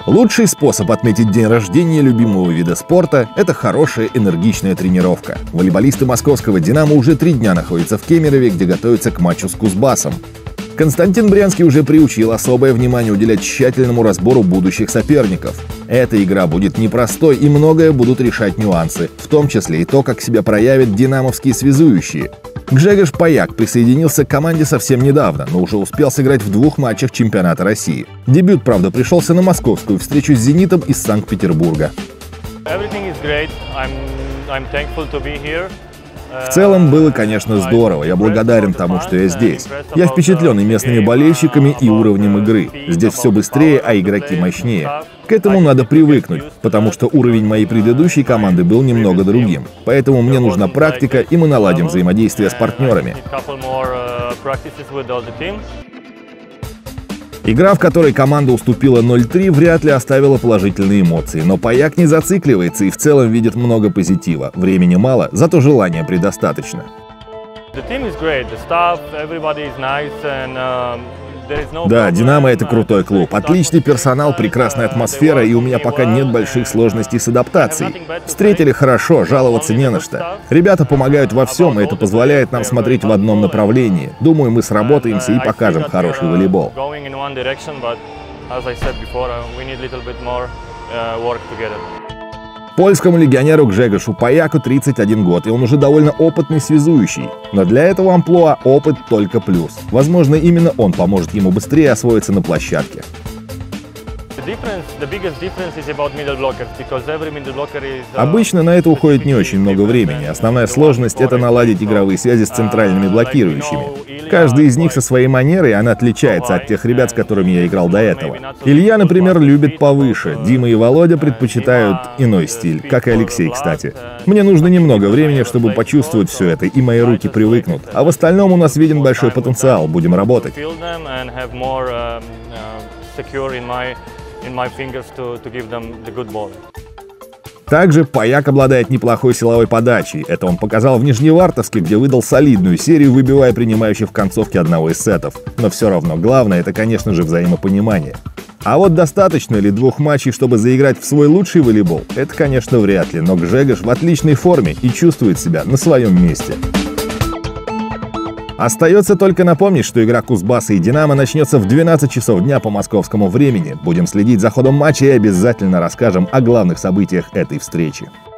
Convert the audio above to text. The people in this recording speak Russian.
Лучший способ отметить день рождения любимого вида спорта – это хорошая энергичная тренировка. Волейболисты московского «Динамо» уже 3 дня находятся в Кемерове, где готовятся к матчу с Кузбассом. Константин Брянский уже приучил особое внимание уделять тщательному разбору будущих соперников. Эта игра будет непростой, и многое будут решать нюансы, в том числе и то, как себя проявят динамовские связующие. Гжегош Паяк присоединился к команде совсем недавно, но уже успел сыграть в 2 матчах чемпионата России. Дебют, правда, пришелся на московскую встречу с «Зенитом» из Санкт-Петербурга. В целом было, конечно, здорово. Я благодарен тому, что я здесь. Я впечатлен и местными болельщиками, и уровнем игры. Здесь все быстрее, а игроки мощнее. К этому надо привыкнуть, потому что уровень моей предыдущей команды был немного другим. Поэтому мне нужна практика, и мы наладим взаимодействие с партнерами. Игра, в которой команда уступила 0-3, вряд ли оставила положительные эмоции, но Паяк не зацикливается и в целом видит много позитива. Времени мало, зато желания предостаточно. Да, «Динамо» — это крутой клуб, отличный персонал, прекрасная атмосфера, и у меня пока нет больших сложностей с адаптацией. Встретили хорошо, жаловаться не на что. Ребята помогают во всем, и это позволяет нам смотреть в одном направлении. Думаю, мы сработаемся и покажем хороший волейбол. Польскому легионеру Гжегошу Паяку 31 год, и он уже довольно опытный связующий. Но для этого амплуа опыт только плюс. Возможно, именно он поможет ему быстрее освоиться на площадке. Обычно на это уходит не очень много времени. Основная сложность — это наладить игровые связи с центральными блокирующими. Каждый из них со своей манерой, она отличается от тех ребят, с которыми я играл до этого. Илья, например, любит повыше. Дима и Володя предпочитают иной стиль, как и Алексей, кстати. Мне нужно немного времени, чтобы почувствовать все это, и мои руки привыкнут. А в остальном у нас виден большой потенциал. Будем работать. Также Паяк обладает неплохой силовой подачей. Это он показал в Нижневартовске, где выдал солидную серию, выбивая принимающих в концовке одного из сетов. Но все равно главное — это, конечно же, взаимопонимание. А вот достаточно ли 2 матчей, чтобы заиграть в свой лучший волейбол? Это, конечно, вряд ли, но Гжегош в отличной форме и чувствует себя на своем месте. Остается только напомнить, что игра Кузбасса и «Динамо» начнется в 12 часов дня по московскому времени. Будем следить за ходом матча и обязательно расскажем о главных событиях этой встречи.